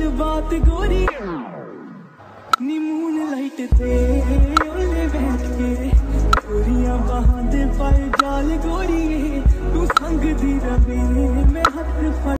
बात गोरी नी moon light ते ओले बैठ के गोरियां बाहां दे पाए जाल गोरी तू संग दी रवे मैं हथ